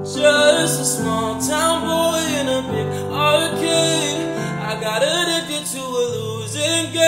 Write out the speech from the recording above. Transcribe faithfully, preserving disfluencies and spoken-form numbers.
Just a small town boy in a big arcade. I got addicted to a losing game.